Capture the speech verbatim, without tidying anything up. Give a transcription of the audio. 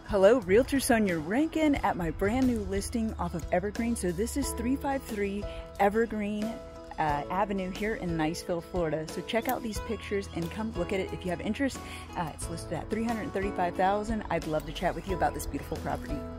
Hello, Realtor Sonja Rankin at my brand new listing off of Evergreen. So this is three five three Evergreen uh, Avenue here in Niceville, Florida. So check out these pictures and come look at it if you have interest. Uh, it's listed at three hundred thirty-five thousand dollars. I'd love to chat with you about this beautiful property.